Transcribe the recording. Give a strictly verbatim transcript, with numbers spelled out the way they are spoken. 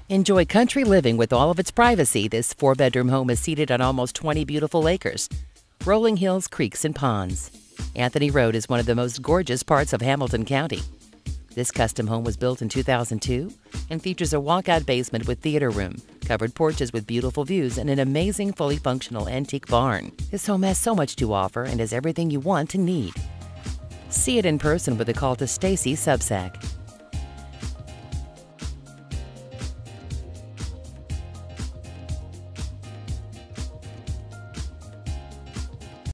Enjoy country living with all of its privacy. This four-bedroom home is seated on almost twenty beautiful acres, rolling hills, creeks, and ponds. Anthony Road is one of the most gorgeous parts of Hamilton County. This custom home was built in two thousand two and features a walkout basement with theater room, covered porches with beautiful views, and an amazing fully functional antique barn. This home has so much to offer and is everything you want and need. See it in person with a call to Stacey Sobczak.